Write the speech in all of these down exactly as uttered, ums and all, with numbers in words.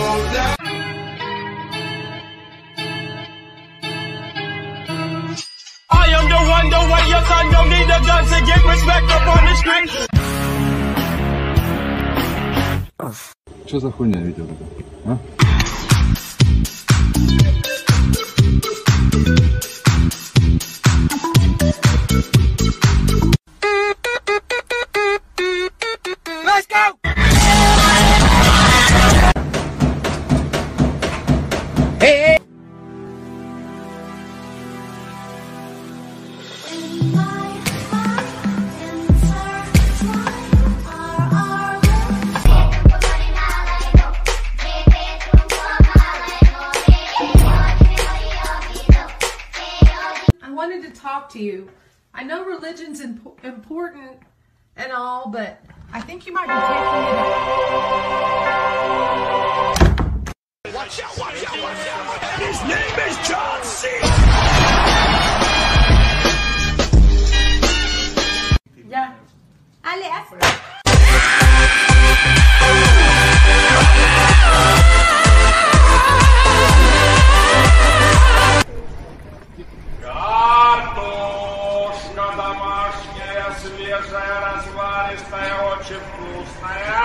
I am the one, the way your son don't need a gun to get respect up on the street. Что за хуйня видел, а? Let's go! Hey! I wanted to talk to you. I know religion's imp important and all, but I think you might be taking it up. Watch out, watch out, watch out! His name is John C. Yeah. Alias. Картошка домашняя, свежая, разваристая, очень вкусная.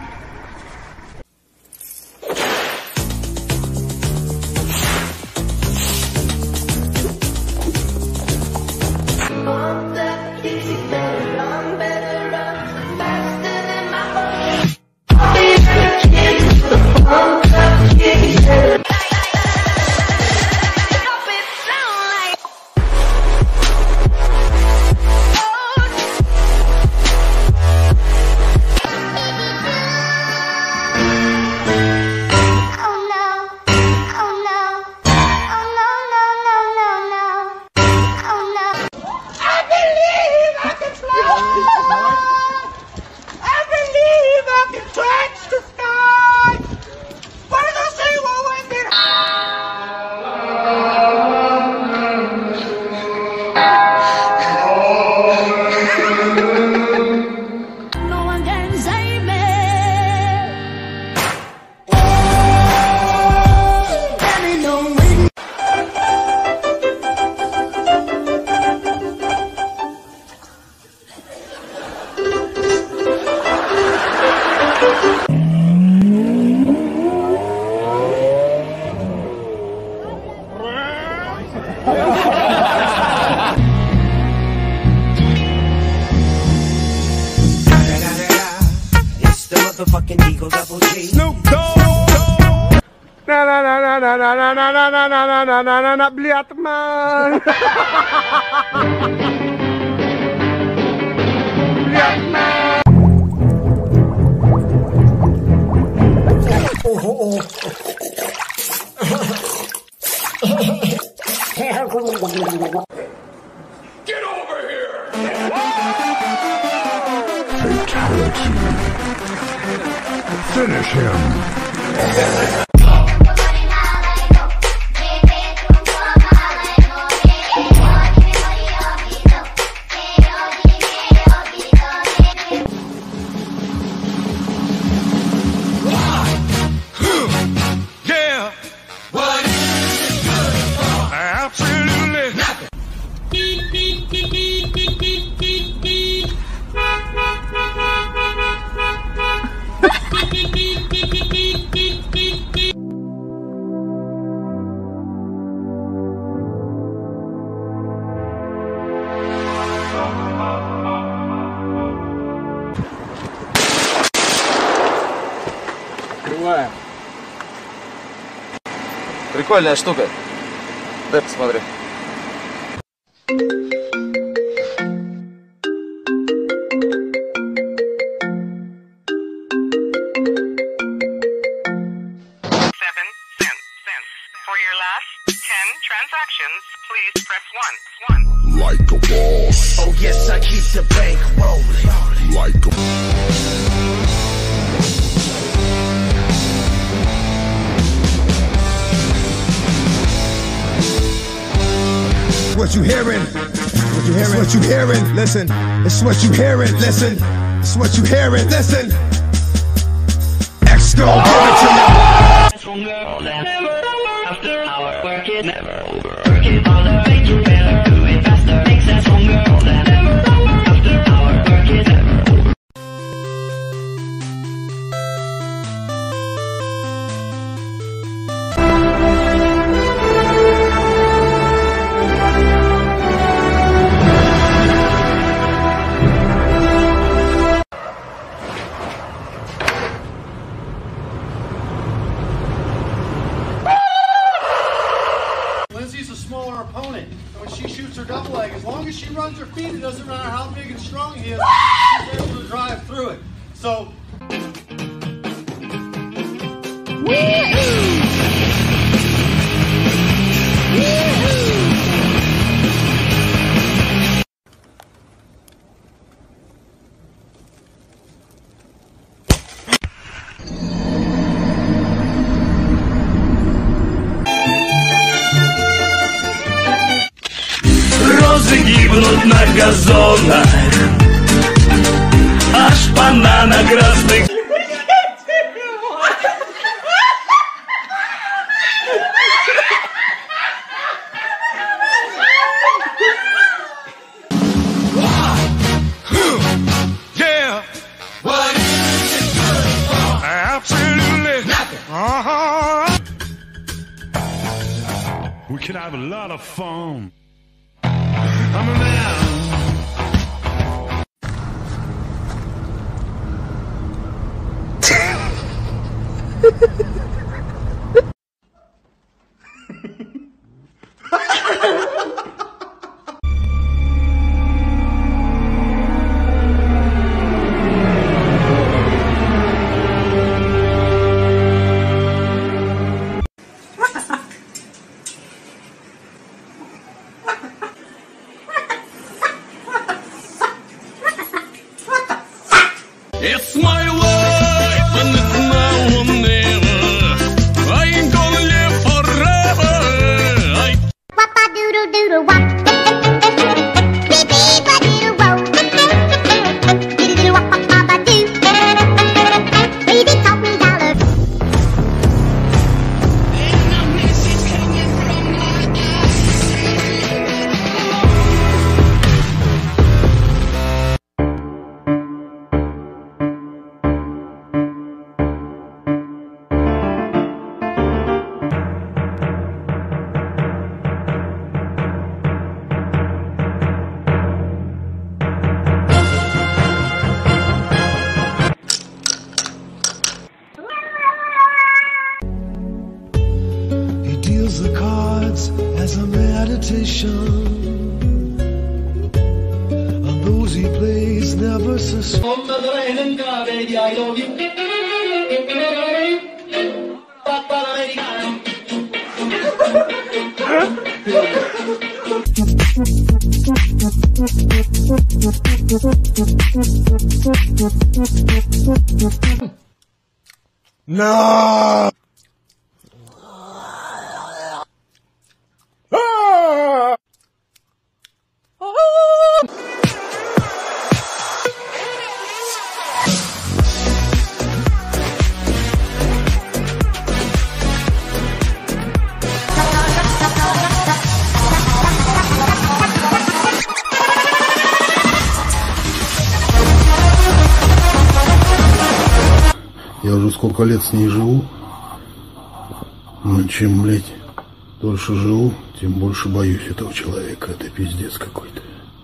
It's the motherfucking Eagle Double G. Snoop Dogg. Na na na na na na na na na na na na na na na na блядь, man. Блядь, man. Get over here! Fatality. Finish him. Yeah. What is it good for? Absolutely nothing. Открываем. Прикольная штука. Дай посмотри. Seven cents. Cents. For your last ten transactions, please press one. One. Like a boss. Oh yes, I keep the bank rolling. Like a What you hearing? What you hearing? It's what you hearing? Listen. It's what you hearing? Listen. It's what you hearing? Listen. X gon' give it to you. it's never over. Work it harder, make you better, do it faster, makes us stronger. All that never over. After hour, work is never over. Lindsay's a smaller opponent, and when she shoots her double leg, as long as she runs her feet, it doesn't matter how big and strong he is, she's able to drive through it. So. Розы гибнут на газонах, а шпана на красных. Yeah. What is it good for? Absolutely nothing. Uh-huh. We can have a lot of fun. I'm a man. It's my life and it's now or never. I ain't gonna live forever. I Wap-a-doodle doodle wop. Beep-beep-a-doodle-wo. Doodle-doodle wop-a-ba-ba-doo. Baby taught me dollar. There's no message coming from my He deals the cards as a meditation, and those he plays never suspect. No. Ah! Я уже сколько лет с ней живу. Ну, чем, блядь, дольше живу, тем больше боюсь этого человека. Это пиздец какой-то.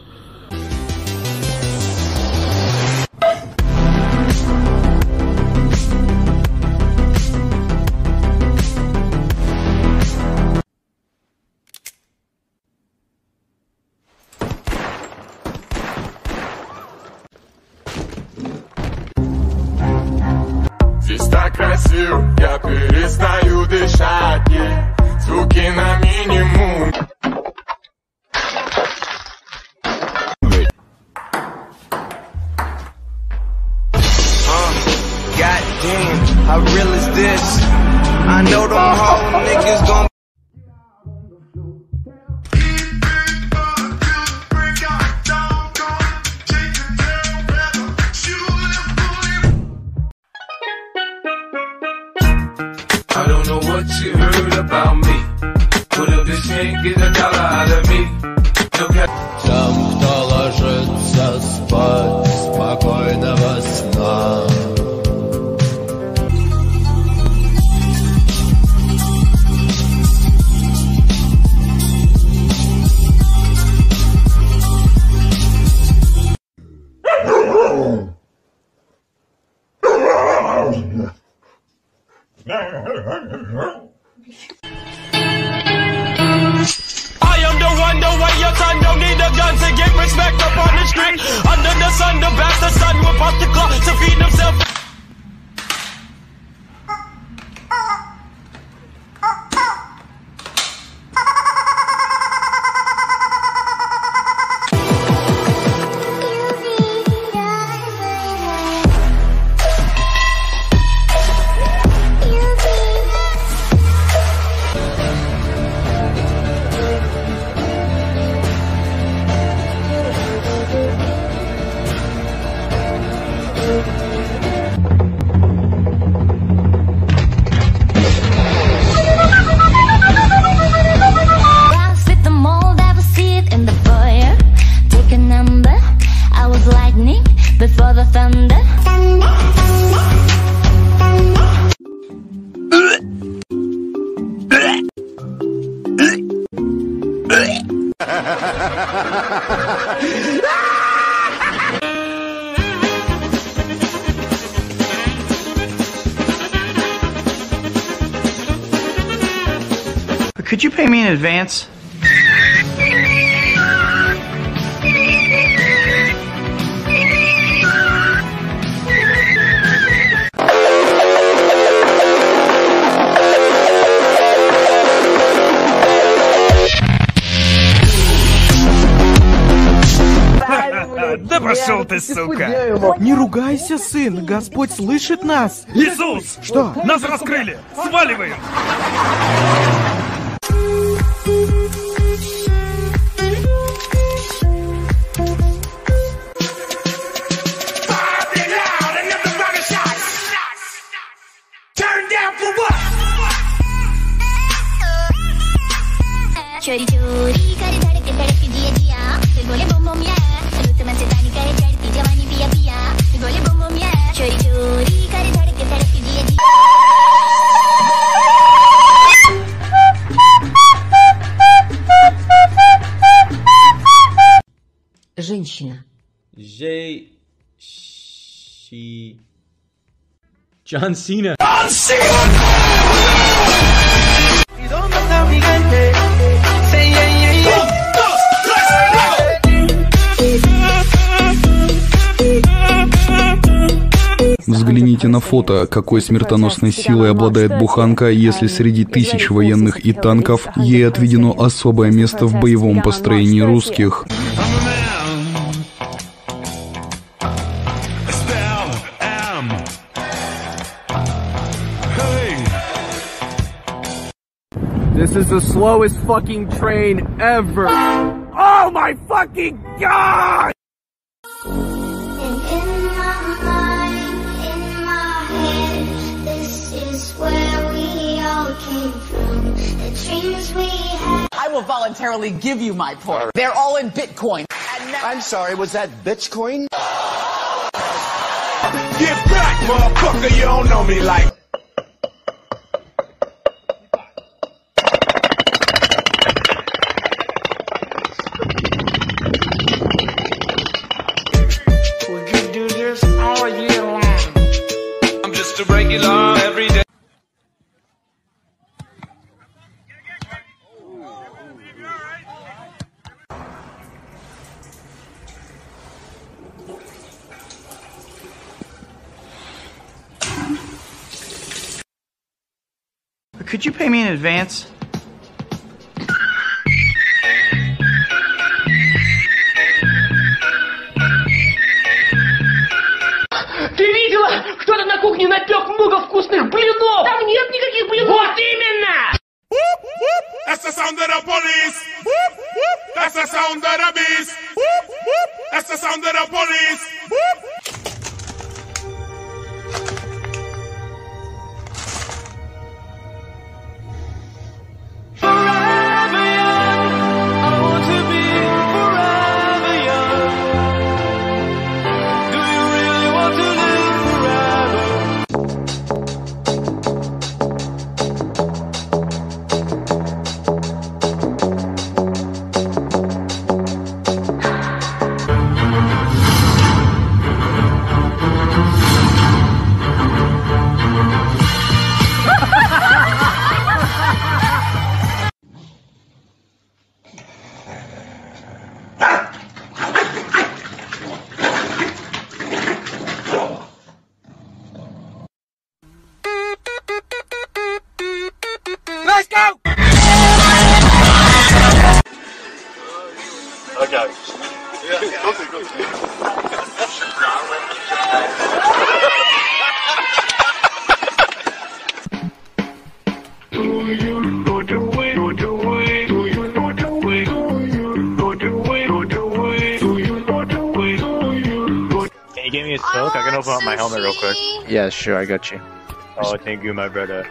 Здесь так красиво, я перестаю дышать, yeah. Звуки на минимум. Uh, God damn, how real is this? I know them whole niggas gon' I don't know what you heard about me. Put up the shit, get the dollar out of me. Тем, кто ложится спать, спокойного сна. I am the one, the way your son don't need a gun to get respect up on the street. Under the sun, the bastard son will pop the clock to feed himself. Before the thunder, thunder, Could you pay me in advance? Да пошел ты, сука! Не ругайся, сын, Господь слышит нас! Иисус! Что? Нас раскрыли! Сваливаем! चोरी चोरी कर धड़क धड़क जिया जिया बोले बम बम या रुत में से तानी करे चढ़ती जवानी पिया पिया बोले बम बम या चोरी चोरी कर धड़क धड़क जिया जिया Женщина. Jay she John Cena. John Cena. Взгляните на фото, какой смертоносной силой обладает буханка, если среди тысяч военных и танков ей отведено особое место в боевом построении русских. This is the slowest fucking train ever. Oh my fucking god! And in my mind, in my head, this is where we all came from. The dreams we had. I will voluntarily give you my point. They're all in Bitcoin. And now I'm sorry, was that Bitcoin? Get back, motherfucker, you don't know me like. To break it all every day. Could you pay me in advance? Ты видела? Кто-то на кухне напек много вкусных блинов! Там нет никаких блинов! Вот именно! That's the sound of the police! That's the sound of the beast! That's the sound of the police! Forever. guys go! Okay. Yeah, go see, go see. Can you give me a smoke? I can open up my helmet real quick. Yeah, sure, I got you. Oh, thank you, my brother.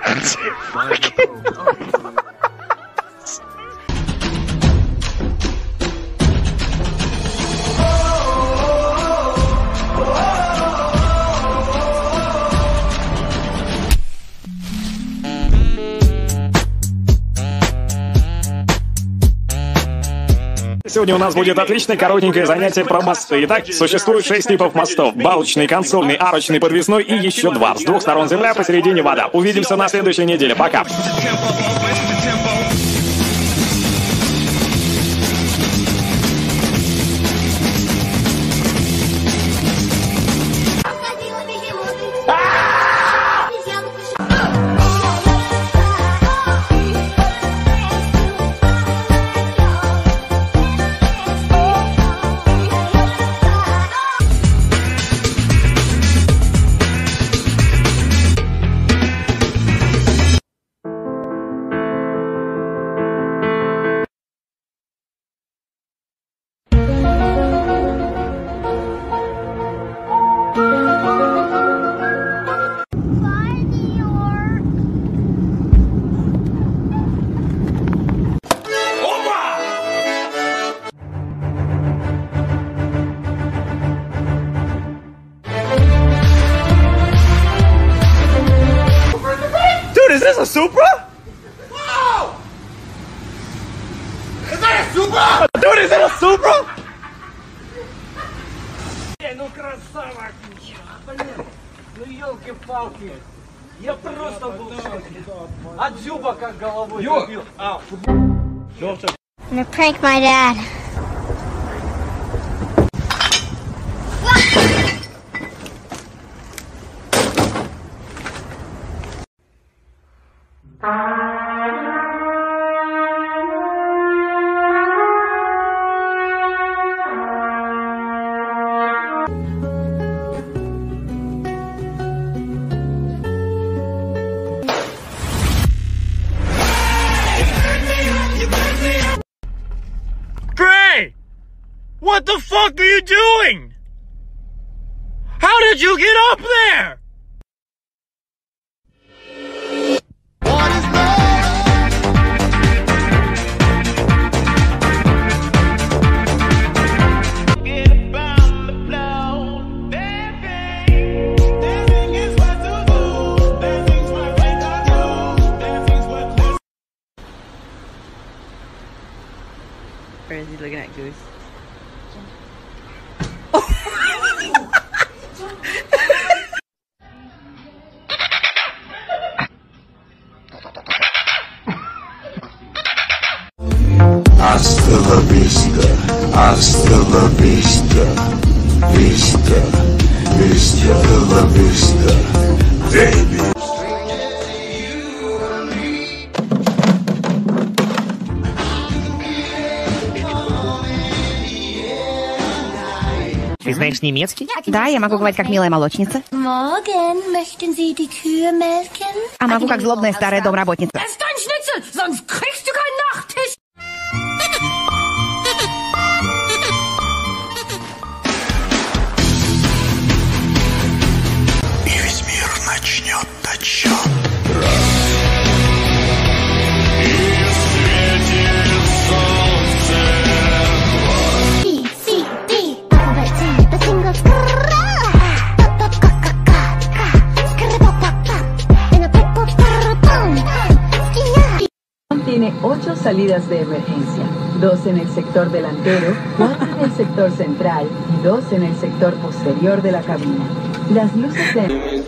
Сегодня у нас будет отличное коротенькое занятие про мосты. Итак, существует шесть типов мостов. Балочный, консольный, арочный, подвесной и еще два. С двух сторон земля, посередине вода. Увидимся на следующей неделе. Пока. Is this a Supra? Wow! Is that a Supra? Dude, is it a Supra? Ну красава! Блин, ну елки-палки! Я просто был в шоке. А Дзюба как головой убил. А, футбол. I'm gonna prank my dad. Gray! What the fuck are you doing? How did you get up there? Or is he looking at Goose? Hasta la vista, hasta la vista, vista, vista, la vista, baby. Ты знаешь немецкий? Да, я могу говорить как милая молочница. Morgen möchten Sie die Kühe melken? А могу как злобная старая домработница. Ess dein Schnitzel, sonst kriegst du keinen Nachtisch. И весь мир начнет отчет. Tiene ocho salidas de emergencia, dos en el sector delantero, cuatro en el sector central y dos en el sector posterior de la cabina. Las luces de...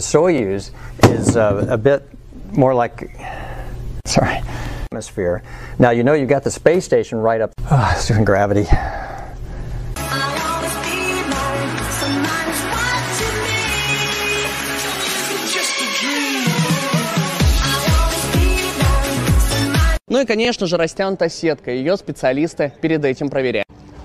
Soyuz is uh, a bit more like, sorry, atmosphere. Now you know you got the space station right up. Oh, it's doing gravity. Ну и, конечно же, растянутая сетка. Ее специалисты перед этим проверяют.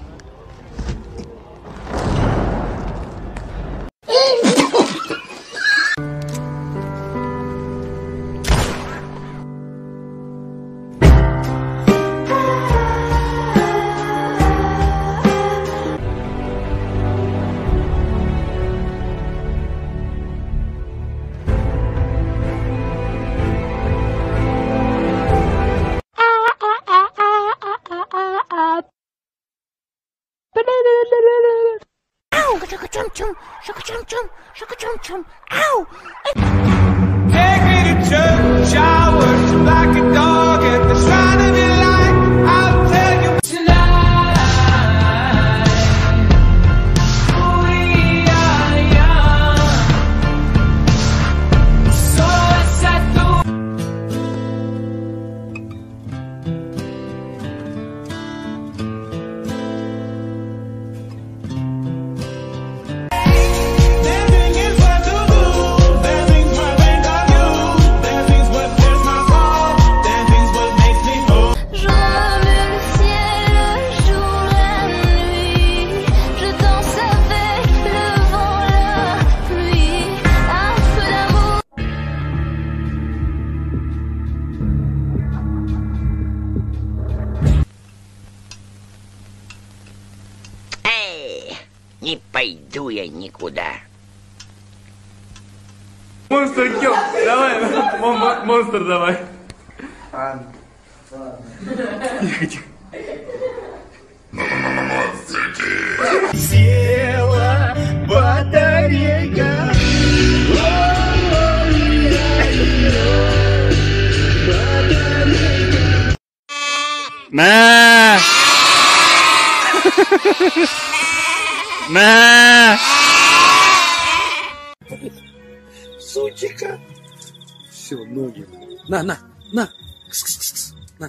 Take me to church, I worship like a dog at the shrine of your life. I'll tell you tonight. We are young, so exacto. Не пойду я никуда. Монстр Килл, давай, мон монстр давай. Тихо, тихо. Села батарейка. На! На! Сучка. Все, ноги. На, на, на. Кс -кс -кс -кс. На.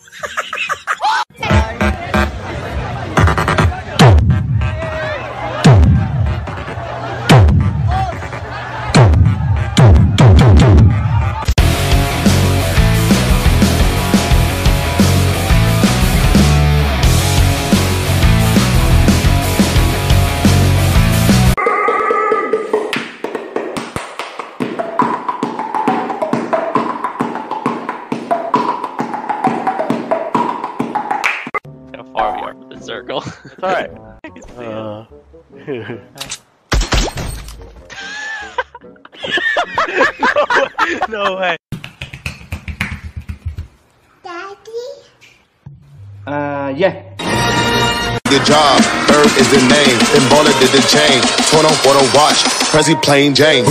Circle. It's alright. Uh, no, no way. Daddy? Uh, yeah. Good job, Bird is the name. Then Baller did the chain. Torn on for the watch. Prezi plain Jane.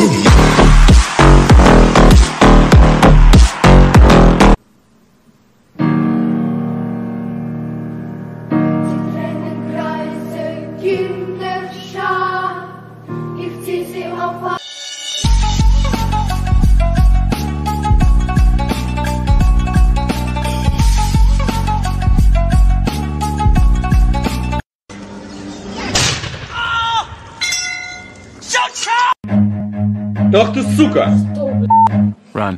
Ах ты, сука! Run.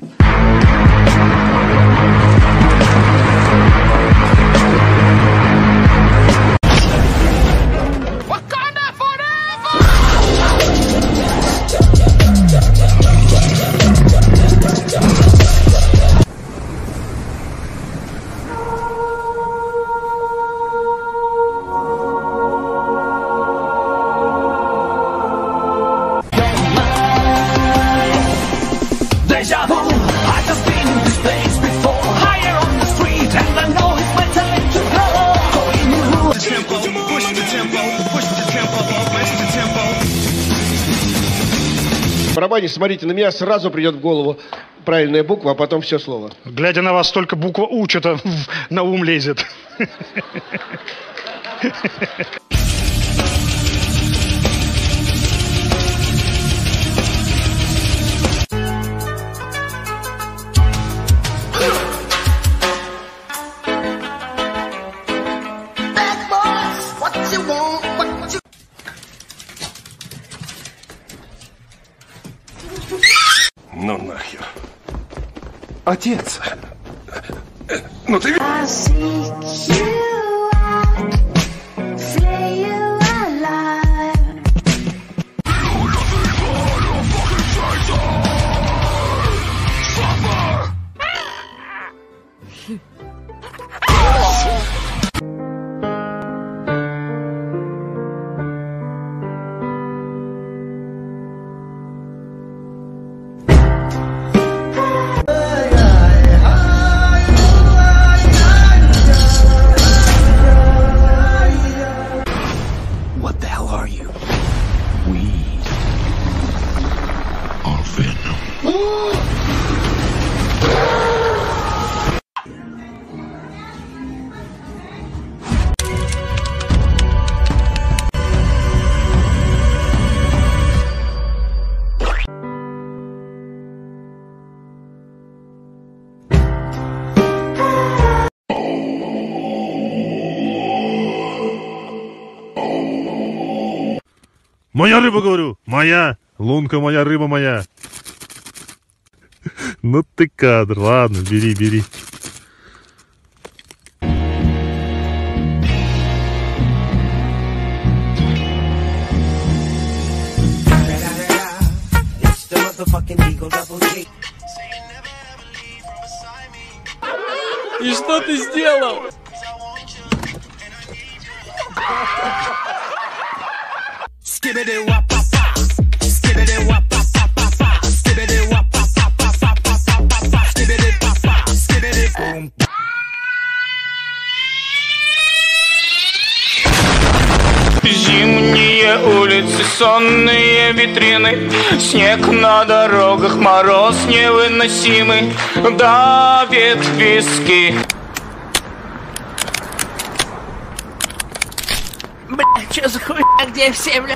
В барабане, смотрите, на меня сразу придет в голову правильная буква, а потом все слово. Глядя на вас, только буква У что-то на ум лезет. Отец. Ну ты... What the hell are you? We are Venom. Моя рыба, говорю, моя. Лунка моя, рыба моя. Ну ты кадр, ладно, бери, бери. И что ты сделал? Зимние улицы, сонные витрины, снег на дорогах, мороз невыносимый, давит виски. Бля, чё за хуйня, где все, бля?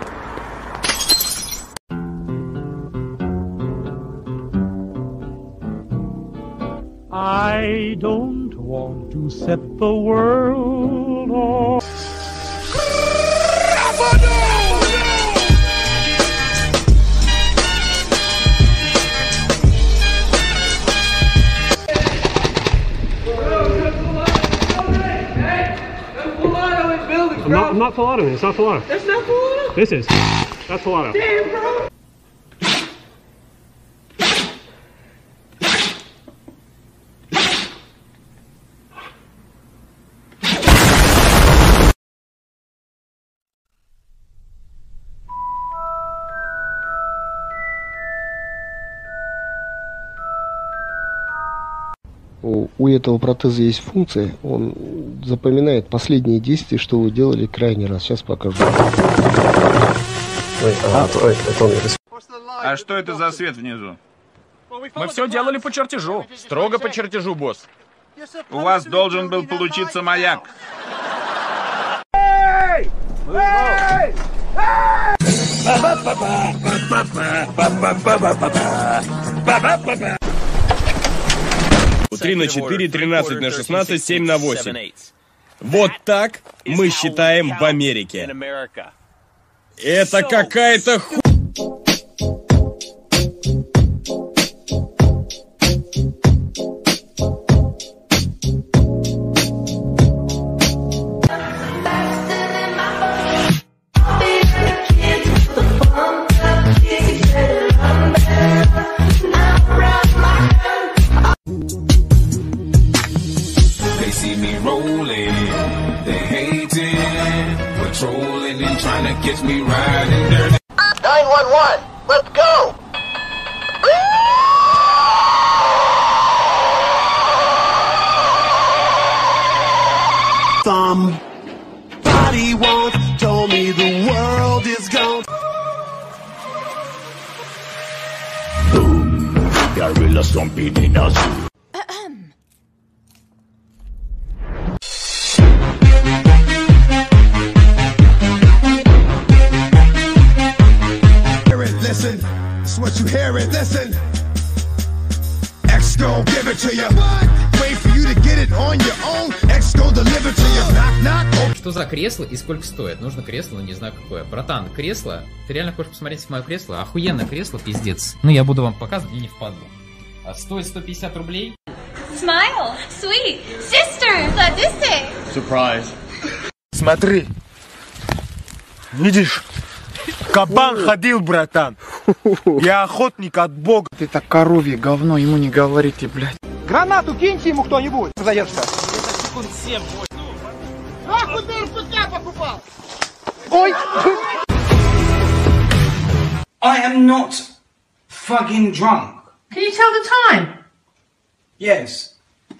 I don't want to set the world on. I'm not, I'm not Filato. It's not Filato. That's not Filato? This is. That's Filato. Damn, bro. У, у этого протеза есть функция, он запоминает последние действия, что вы делали крайний раз. Сейчас покажу. А что это за свет внизу? Мы все делали по чертежу. Строго по чертежу, босс. У вас должен был получиться маяк. Эй! Эй! три на четыре, тринадцать на шестнадцать, семь на восемь. Вот так мы считаем в Америке. Это какая-то ху... nine one one, let's go! Somebody once told me the world is gone. Boom, gorilla stomping in a zoo. Listen, it's what you hear it, listen. X gon' give it to you. Wait for you to get it on your own. X gon' deliver to you. Knock, knock. Что за кресло и сколько стоит? Нужно кресло, но не знаю какое. Братан, кресло? Ты реально хочешь посмотреть мое кресло? Охуенное кресло, пиздец. Ну, я буду вам показывать, мне не впадло. А стоит сто пятьдесят рублей? Smile, sweet, sister, Ладысы. Surprise. Смотри. Видишь? Кабан ходил, братан. Я охотник от Бога. Ты так коровье говно, ему не говорите, блядь. Гранату киньте ему кто-нибудь. Задержка. Нахуй ты РПК покупал? Ой! I am not fucking drunk. Can you tell the time? Yes.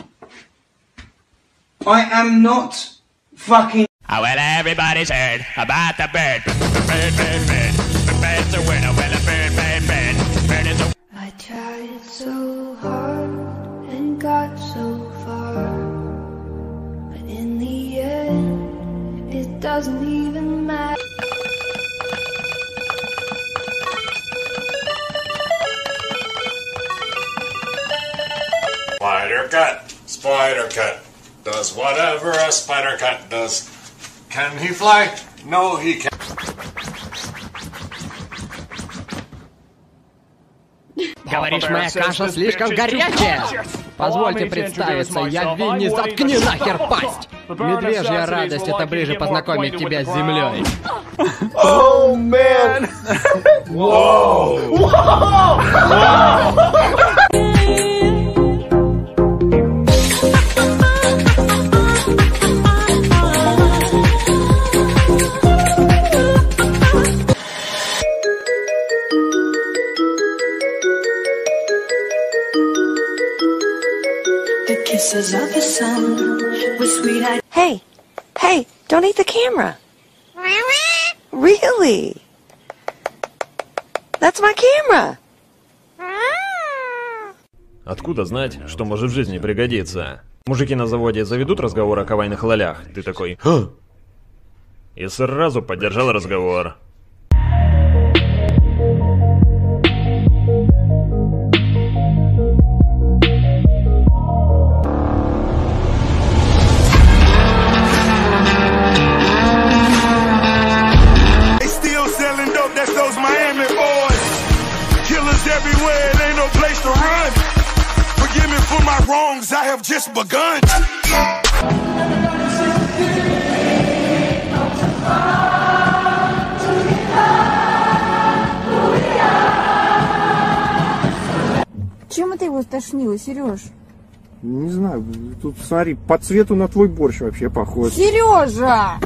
I am not fucking. Oh, well, everybody's heard about the bird. Bird, bird, bird. The bird's a winner. Well, a bird, bird, bird. Bird is a. I tried so hard and got so far, but in the end, it doesn't even matter. Spider cat, spider cat, does whatever a spider cat does. Can he fly? No, he can't. Говоришь, моя каша слишком горячая? Позвольте представиться, я Винни, заткни нахер пасть! Медвежья радость — это ближе познакомить тебя с землей. Oh, man! Whoa! Whoa! Hey, hey, don't eat the camera. Really? That's my camera. Откуда знать, что может в жизни пригодиться? Мужики на заводе заведут разговор о кавайных лолях. Ты такой... Ха! И сразу поддержал разговор. Everywhere, it ain't no place to run. Forgive me for my wrongs, I have just begun. Чем это его стошнило, Сереж? Не знаю, тут смотри, по цвету на твой борщ вообще похож. Сережа!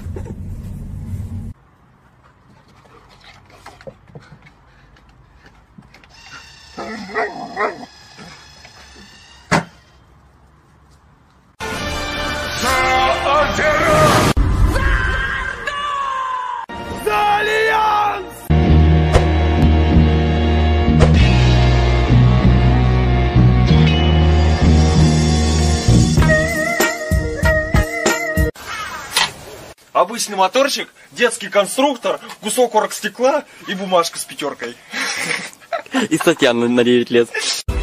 Обычный моторчик, детский конструктор, кусок оргстекла и бумажка с пятеркой. И статья на девять лет.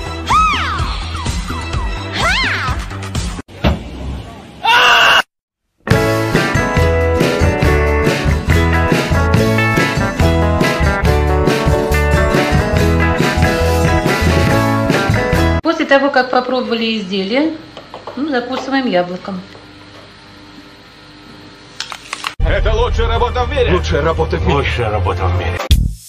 После того, как попробовали изделие, ну, закусываем яблоком. Это лучшая работа в мире. Лучшая работа в мире. Лучшая работа в мире.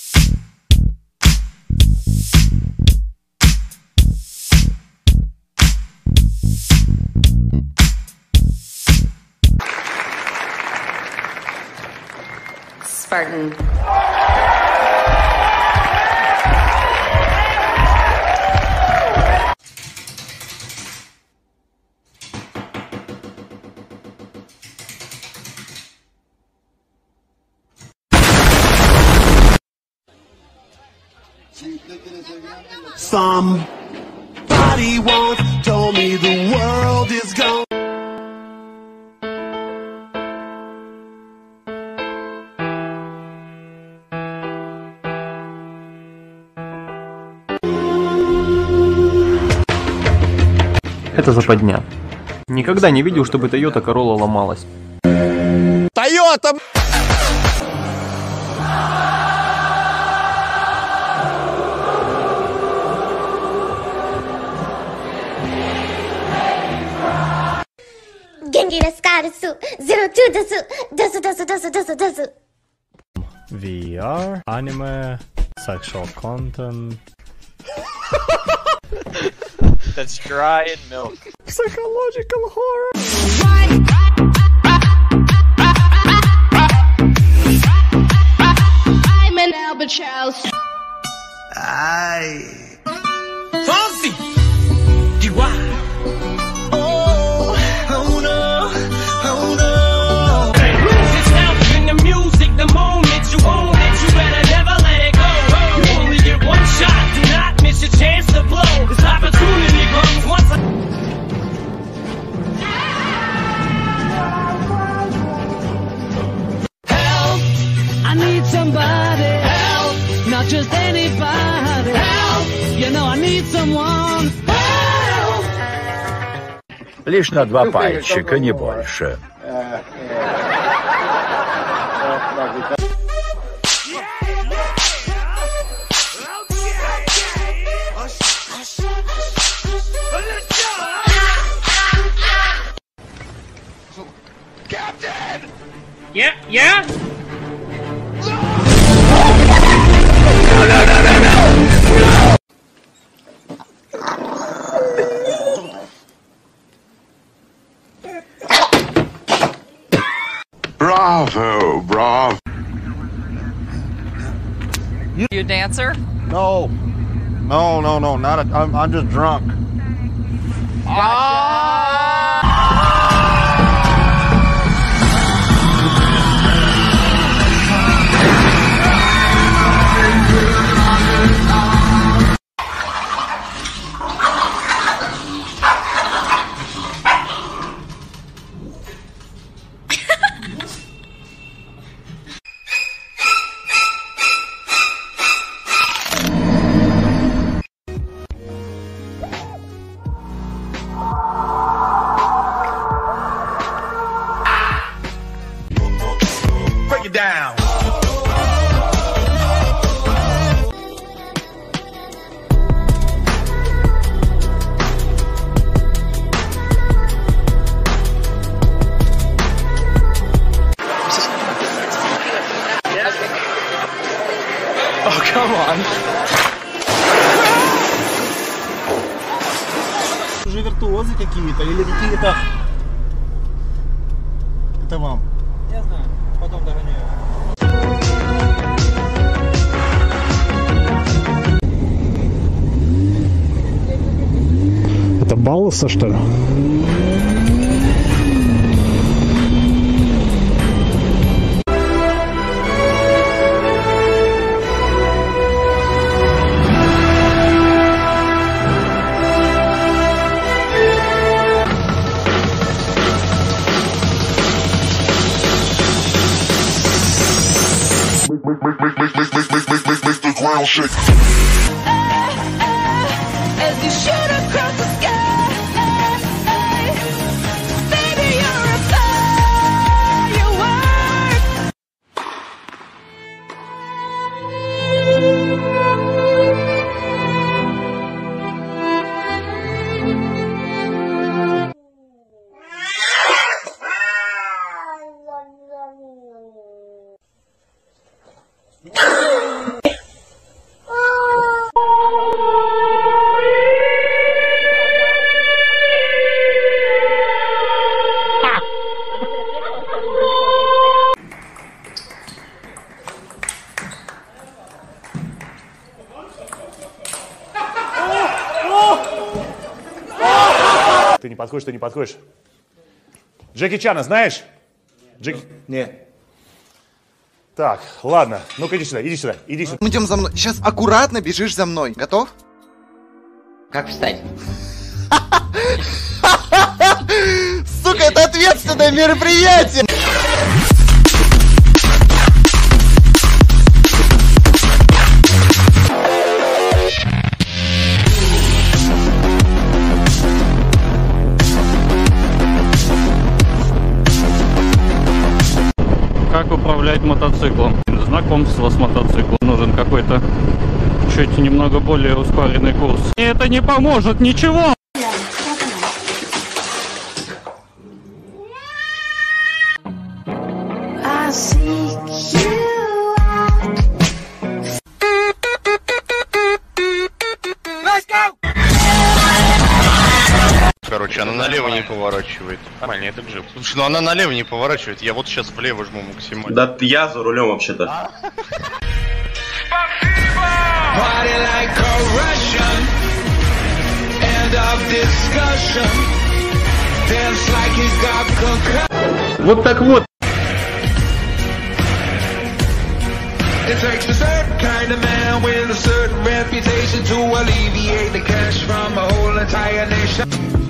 Spartan. Somebody once told me the world is gone. Это западня. Никогда не видел, чтобы Toyota Corolla ломалась. Toyota! Genki desu ka desu. Zero two desu. Desu desu desu desu desu. V R, anime, sexual content. That's dry and milk. Psychological horror. I'm an albatross. Ay. Fonzie! Chihuahua! Oh, oh no, oh no. Lose yourself in the music the moment you own it. You better never let it go. You only get one shot, do not miss your chance to blow. This opportunity comes once. Help! I need somebody. Help! Not just anybody. Help! You know I need someone. Help! Лишь на два пальчика, не больше. Yeah, yeah? Bravo, bravo. You a dancer? No. No, no, no, not a, I'm, I'm just drunk. Break it down. Oh, come on. Уже виртуозы какие-то или какие-то... Это вам. Я знаю, потом догоняю. Это Балласа, что ли? Make the ground shake. As you shoot across the sky, baby, you're a firework. Ты не подходишь, ты не подходишь. Джеки Чана знаешь? Джеки... Нет. Так, ладно. Ну-ка иди сюда, иди сюда, иди сюда. Мы идем за мной. Сейчас аккуратно бежишь за мной. Готов? Как встать? Сука, это ответственное мероприятие! Как управлять мотоциклом? Знакомство с мотоциклом. Нужен какой-то чуть немного более ускоренный курс. И это не поможет ничего! Короче, она налево не поворачивает. Нормально, это джип. Слушай, ну она налево не поворачивает. Я вот сейчас влево жму максимально. Да я за рулем вообще-то. Вот так вот. It takes a certain kind of man with a certain reputation to alleviate the cash from a whole entire nation.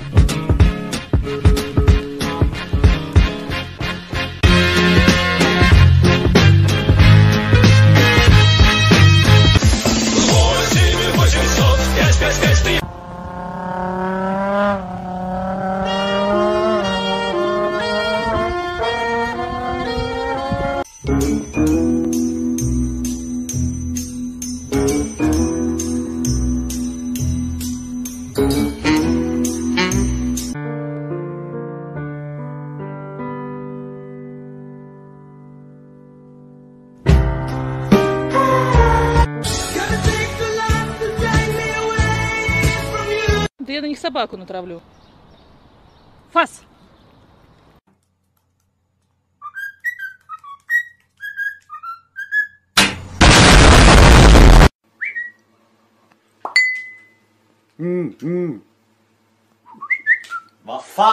Да я на них собаку натравлю. Фас! М-м. Вафа!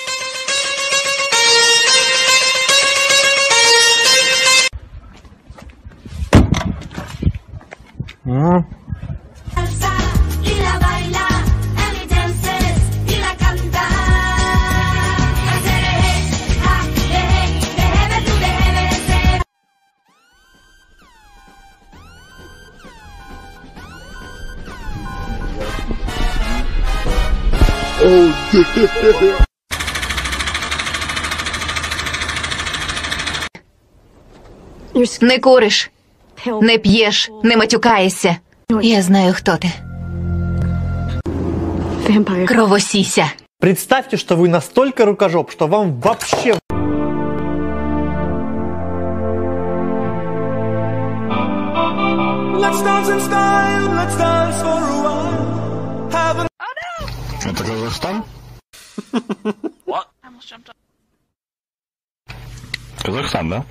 Mm. Oh, yeah. Не куриш, не п'єш, не матюкаєшся. Я знаю, хто ти. Кровосіся. Представьте, что вы настолько рукожоп, что вам вообще... Let's dance in style, let's dance for a while. Have an... Это Казахстан? What? I almost jumped up. Казахстан, да?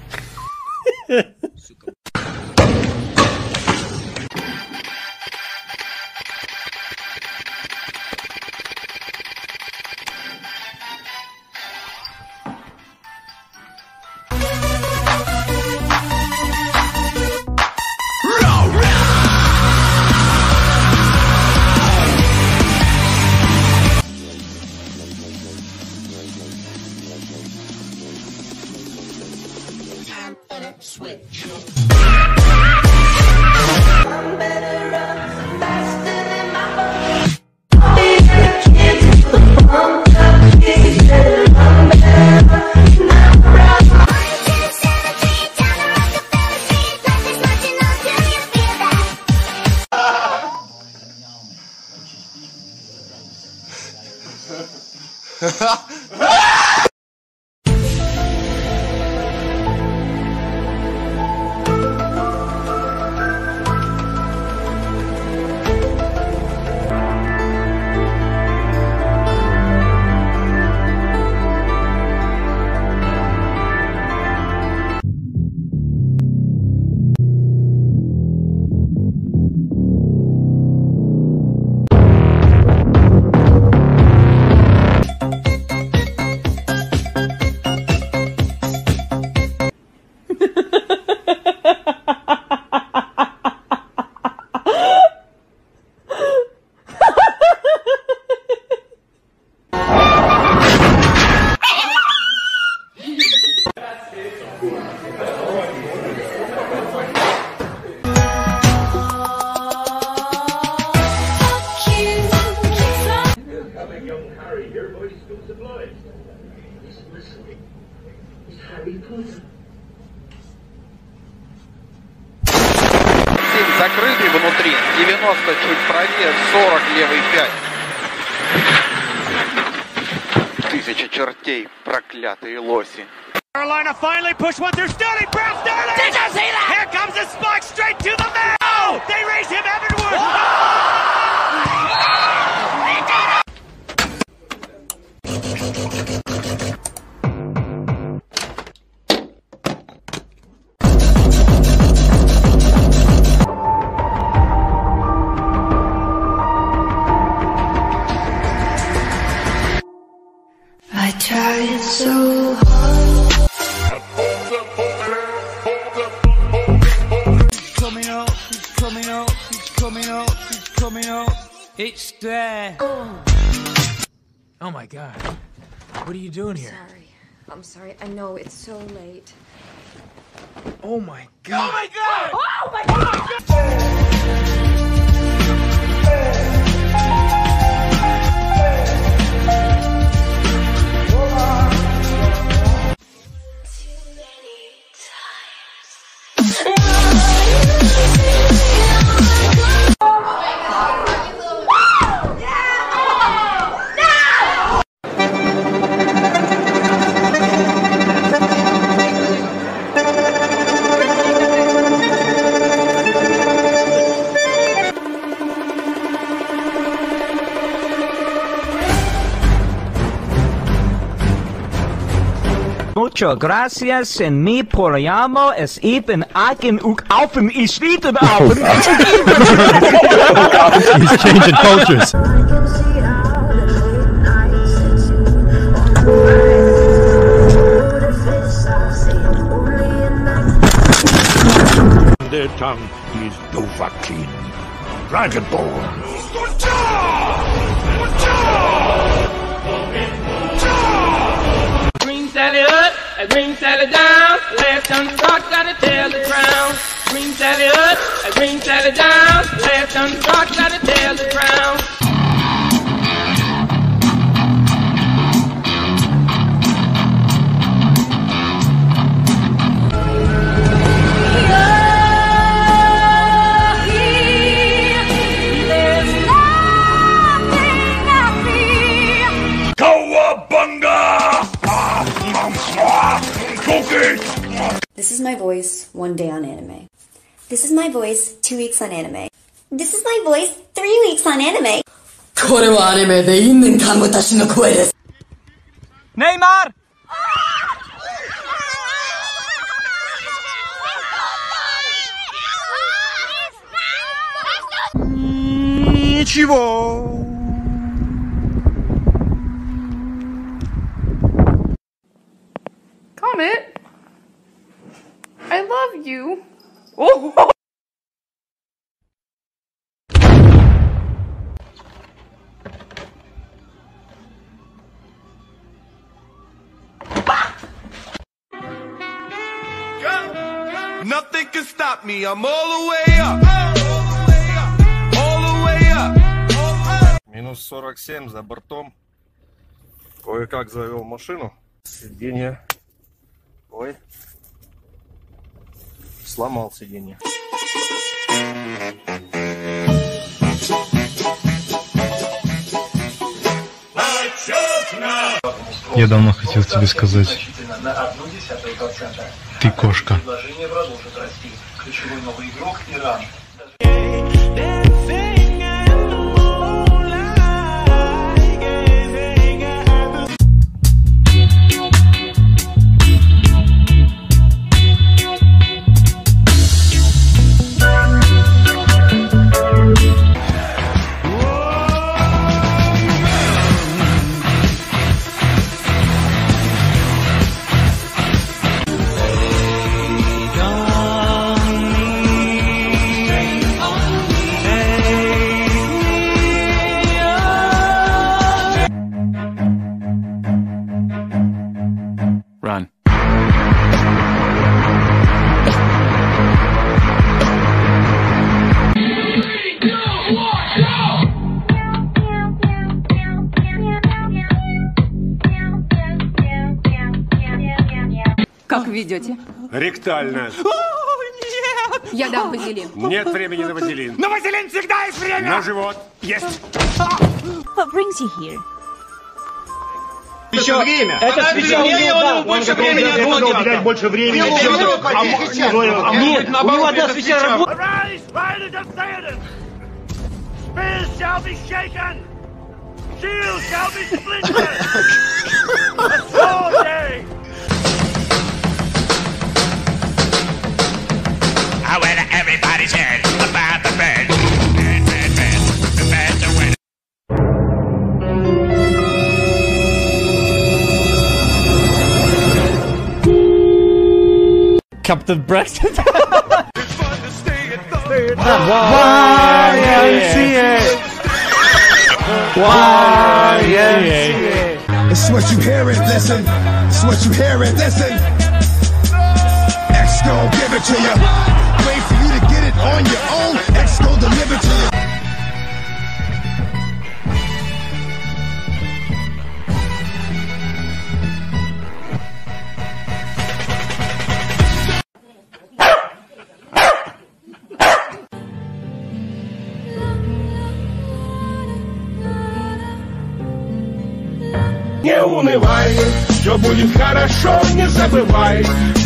Switch. Закрытый внутри, девяносто чуть правее, сорок левый пять. Тысяча чертей, проклятые лоси. Carolina finally pushed one through Sterling. Brown Sterling! Did you see that? Here comes a spike straight to the man! Oh! They raise him heavenward! tried so hard. Coming up, he's coming up, he's coming up, he's coming up. It's there. Oh my god. What are you doing here? Sorry. I'm sorry. I know it's so late. Oh my god. Oh my god! Oh my god! Muchas gracias en mi programa es even Aken uk Alpen is Schweden Alpen. He's changing cultures. Their tongue is Dovahkiin, Dragonborn. Green Sally up, a green Sally down. Last done start, gotta tell the ground. Green Sally up, a green Sally down. Last done start, gotta tell the ground. This is my voice one day on anime. This is my voice two weeks on anime. This is my voice three weeks on anime. これはアニメで因縁かむ私の声です。 ネイマール Ничего. Comet, I love you. Oh. Nothing can stop me. I'm all the way up. All the way up. Минус сорок семь за бортом. Кое-как завел машину. Сиденье. Ой. Сломал сиденье. Я давно хотел тебе сказать. Ты кошка. Run. Как ведете? Ректально. Я дам вазелин. Нет времени на вазелин. На вазелин всегда есть время! На живот. Есть. What brings you here? Еще время. Это свечение, он больше времени отводит. Уделять больше времени. Нет, у него одна свеча работает. Arise, riders of Theoden! Spears shall be shaken! Shields shall be splintered! A sword day! I went everybody's head about the bed. Captain Brexit. Y M C A. Y M C A. It's what you hear it, listen. It's what you hear it, listen. X gon' give it to you. Wait for you to get it on your own. X gon' deliver to you. Не унывай, все будет хорошо, не забывай.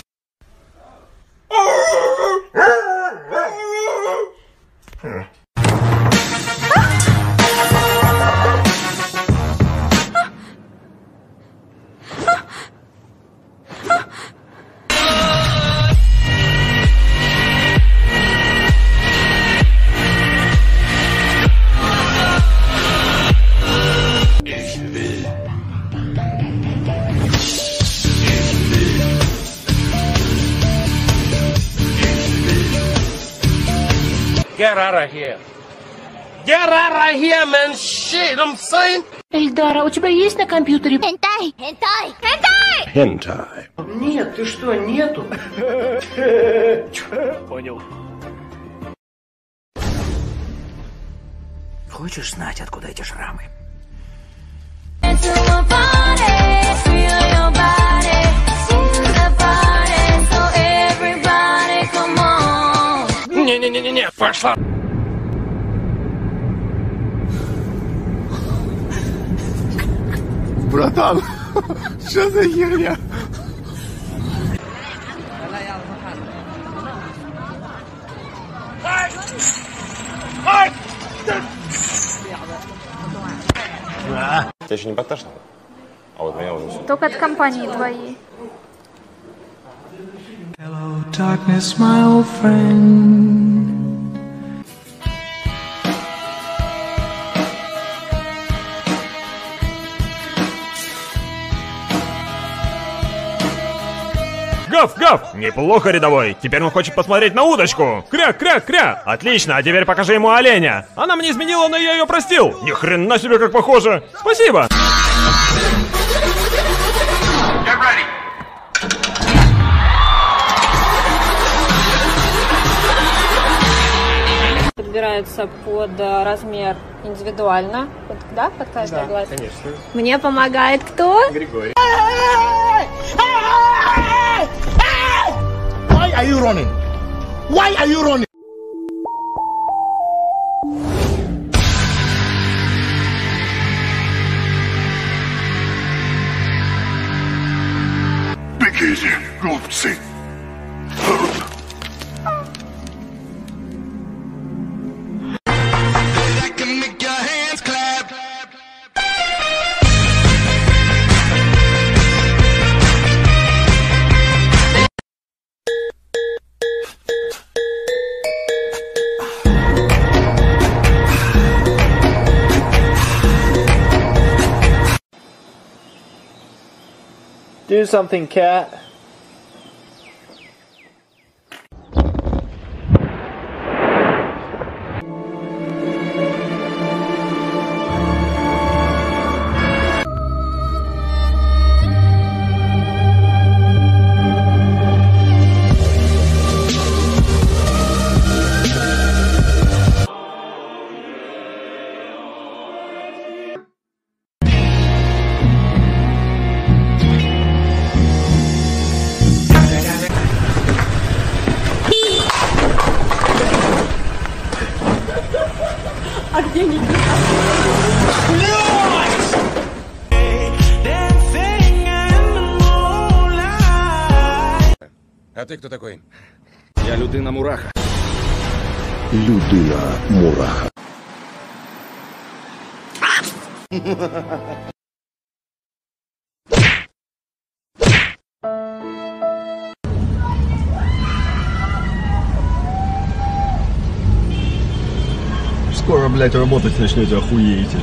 Get out of here. Get out of here, man. Shit, I'm saying. Эльдара, у тебя есть на компьютере? Хентай! Хентай! Хентай! Hentai. Нет, ты что, нету? Понял. Хочешь знать, откуда эти шрамы? Не-не-не-не, пошла. Братан, что за херня? Тебя еще не подташнило? А вот меня уже все. Только от компании твоей. Hello, darkness, my old friend. Гав, гав! Неплохо, рядовой. Теперь он хочет посмотреть на удочку. Кря, кря, кря. Отлично, а теперь покажи ему оленя. Она мне изменила, но я ее простил. Ни хрена себе, как похоже. Спасибо. Подбираются под размер индивидуально. Под, да, под каждый Да, глаз? конечно. Мне помогает кто? Григорий. Why are you running? Why are you running? Бегите, глупцы. Do something, cat. А где Никита? А ты кто такой? Я Людина Мураха. Людина Мураха. Скоро, блядь, работать начнете, охуеете.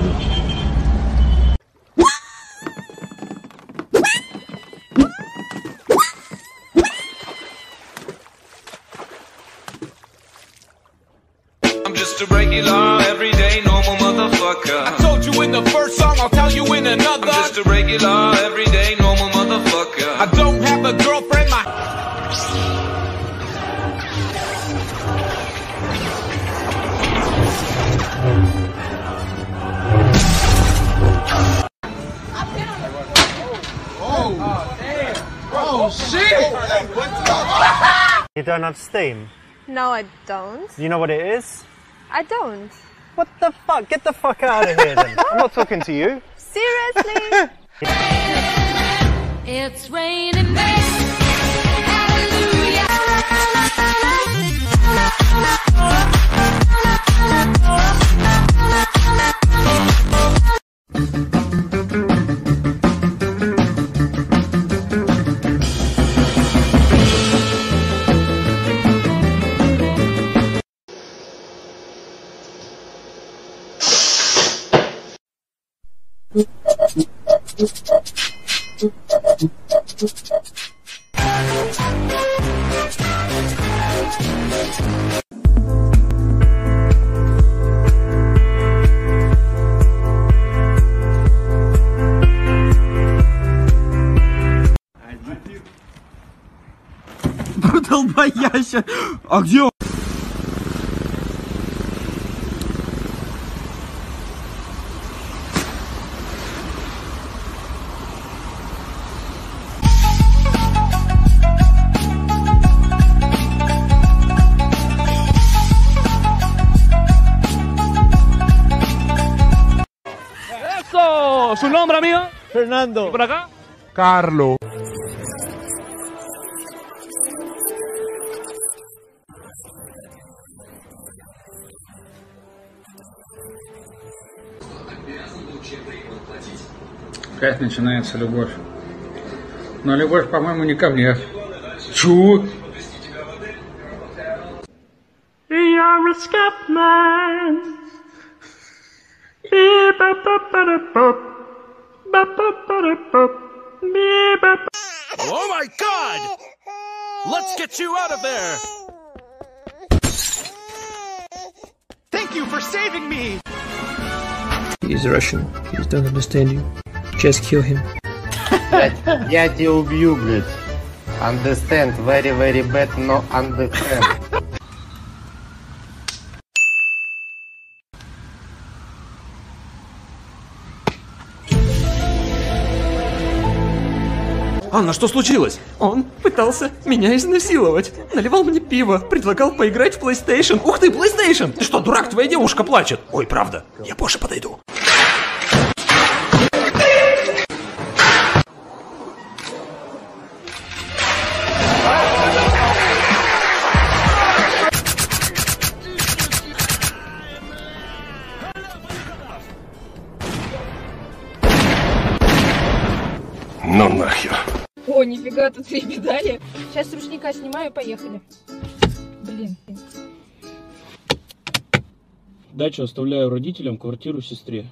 motherfucker. I told you in the first song, I'll tell you in another. I'm just a regular, everyday, normal motherfucker. I don't have a girlfriend, my... Oh, damn. Oh, shit. You don't have Steam? No, I don't. You know what it is? I don't. What the fuck? Get the fuck out of here then. I'm not talking to you. Seriously? It's raining men. Долбояща! А где он? ¡Eso! ¿Su nombre, amigo? Fernando. ¿Y por acá? Carlos. Опять начинается любовь. Но любовь, по-моему, не ко мне. Чу? You're a scatman. Oh my god! Let's get you out of there! Thank you for saving me! He's Russian. He don't understand you. Just kill him. Я тебя убью, блядь. Understand, very, very bad, no understand. Анна, что случилось? Он пытался меня изнасиловать. Наливал мне пиво, предлагал поиграть в PlayStation. Ух ты, PlayStation! Ты что, дурак, твоя девушка плачет? Ой, правда? Я позже подойду. Ну нахер. О, нифига, тут три педали. Сейчас с ручника снимаю и поехали. Блин. Дачу оставляю родителям, квартиру сестре.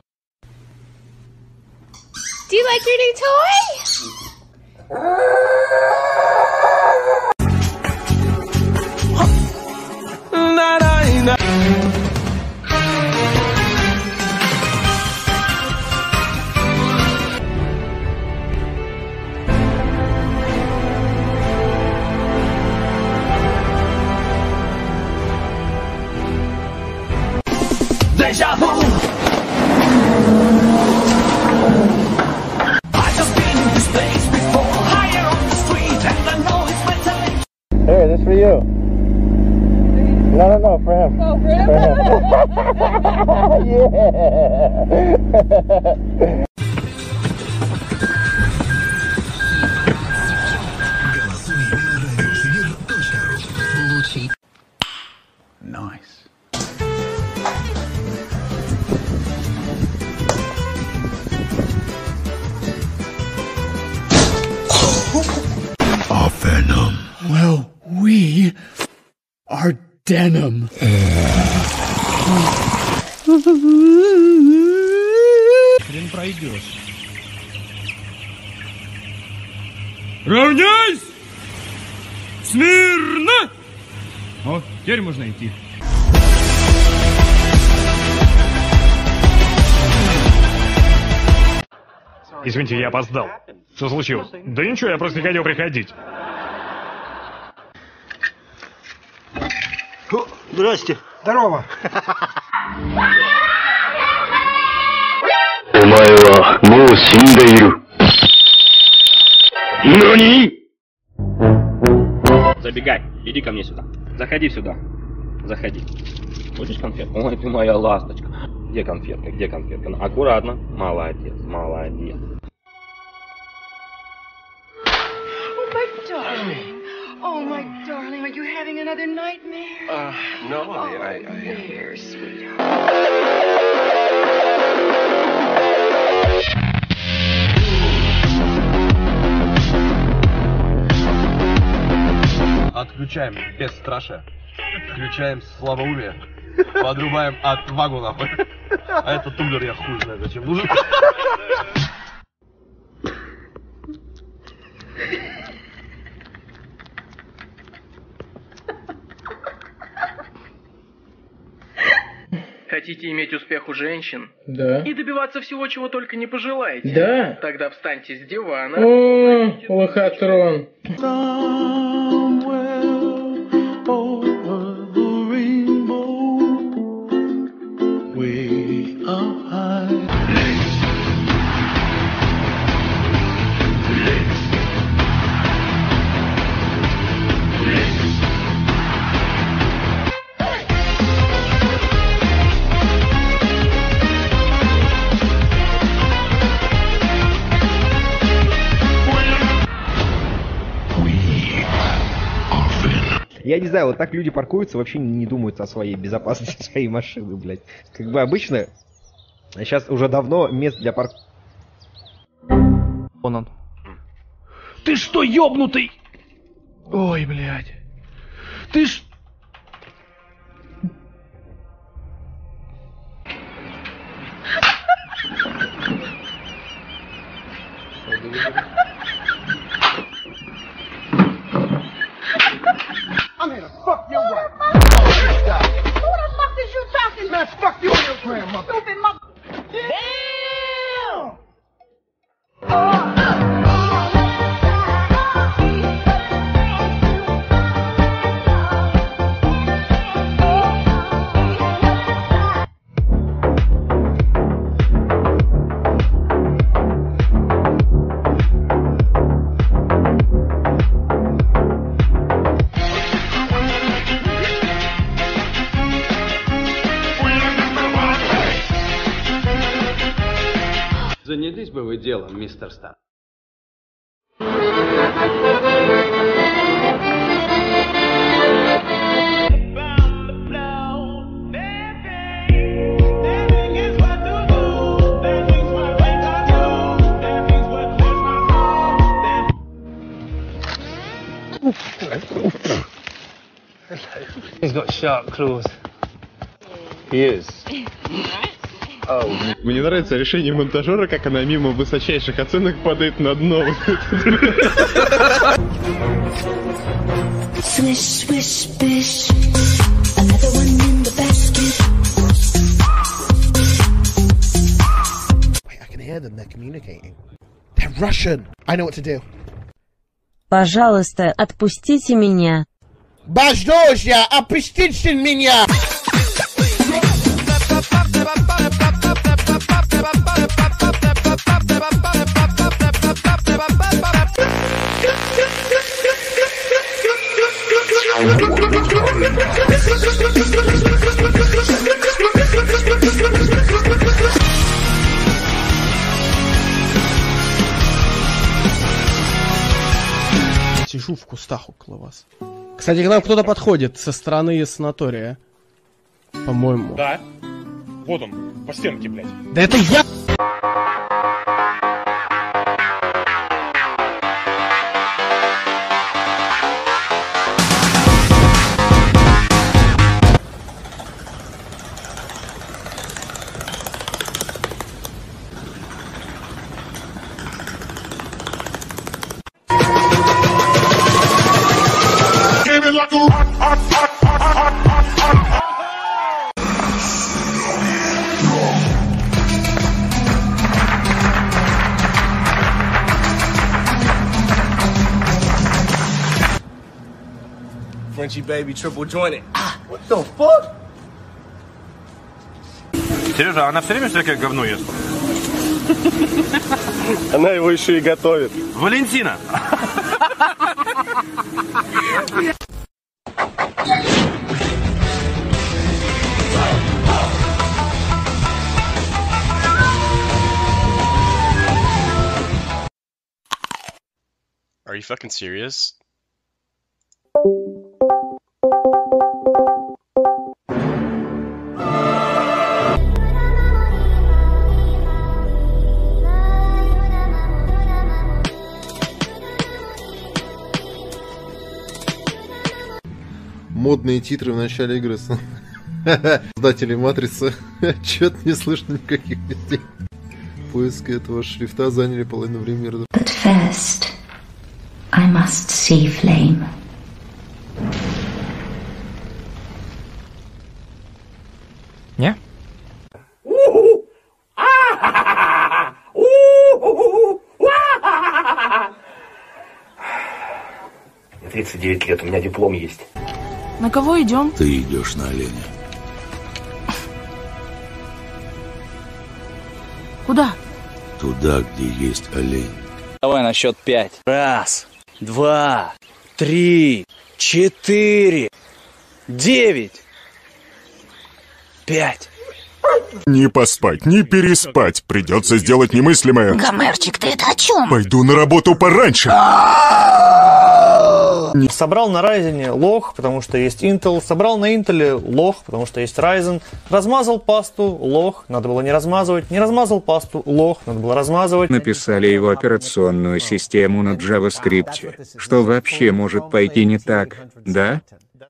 Do you like your new toy? Deja vu. I just been in this place before, higher on the street, and I know it's my time. Here, this for you. No, no, no, for him. Oh, for him? Yeah. Nice. Our venom. Well, we are denim. Хрен пройдешь. Равняйсь! Смирно! О, теперь можно идти. Извините, я опоздал. Что случилось? Да ничего, я просто не хотел приходить. Здрасте. Здорово. Забегай, иди ко мне сюда. Заходи сюда. Заходи. Хочешь конфетку? Ой, ты моя ласточка. Где конфетка? Где конфетка? Ну, аккуратно. Молодец, молодец. Oh, my darling. Oh, my darling, are you having another nightmare? Uh, no, I... I, I... Here, sweetheart. Отключаем бесстрашие. Включаем слабоумие. Подрубаем отвагу нахуй. А этот тумблер я хуй знаю зачем нужен. Хотите иметь успех у женщин? Да. И добиваться всего, чего только не пожелаете? Да. Тогда встаньте с дивана. О, лохотрон. Я не знаю, вот так люди паркуются, вообще не думают о своей безопасности своей машины, блядь. Как бы обычно, сейчас уже давно мест для парк... Вон он. Ты что, ёбнутый? Ой, блядь. Ты ж... I'm here to fuck your wife. Who the fuck is you talking? Man, fuck you and your grandmother. Stupid mother. Damn! Занялись бы вы делом, мистер Стар. He's got sharp claws. He is. Мне нравится решение монтажера, как она мимо высочайших оценок падает на дно. Swish, swish, bish. Another one in the basket. Wait, I can hear them. They're communicating. They're Russian. I know what to do. Пожалуйста, отпустите меня. Баждожья, отпустите меня! Сижу в кустах около вас. Кстати, к нам кто-то подходит со стороны санатория. По-моему. Да. Вот он, по стенке, блядь. Да это я! Frenchy baby, triple jointed. Ah, what the fuck? Сережа, она все время всякое говно ест? Она его еще и готовит. Валентина! Are you fucking serious? Модные титры в начале игры. Создатели Матрицы. Чё-то не слышно никаких вестей. Поиски этого шрифта заняли половину времени. But first, I must see flame. Не? Мне тридцать девять лет, у меня диплом есть. На кого идем? Ты идешь на оленя. Куда? Туда, где есть олень. Давай на счет пять. Раз, два, три, четыре, девять, пять. Не поспать, не переспать. Придется сделать немыслимое. Гомерчик, ты это о чем? Пойду на работу пораньше. Собрал на Ryzen лох, потому что есть Intel. Собрал на Intel лох, потому что есть Ryzen. Размазал пасту, лох, надо было не размазывать. Не размазал пасту, лох, надо было размазывать. Написали его операционную систему на JavaScript. Что вообще может пойти не так, да?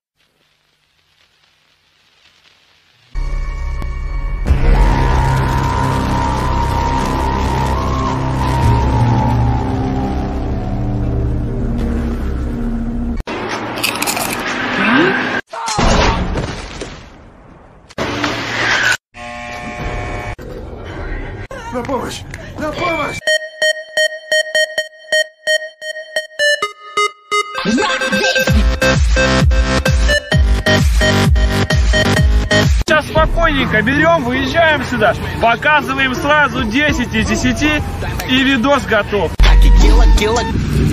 На помощь! На помощь! Сейчас спокойненько берем, выезжаем сюда, показываем сразу десять из десяти и видос готов.